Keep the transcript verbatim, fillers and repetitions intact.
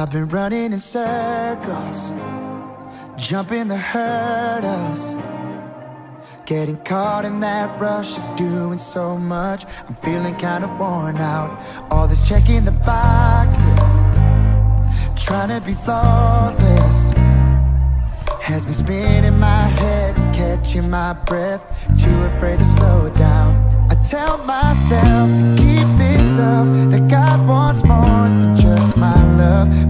I've been running in circles, jumping the hurdles, getting caught in that rush of doing so much. I'm feeling kinda worn out. All this checking the boxes, trying to be flawless, has me spinning my head, catching my breath, too afraid to slow down. I tell myself to keep this up, that God wants more than just my love.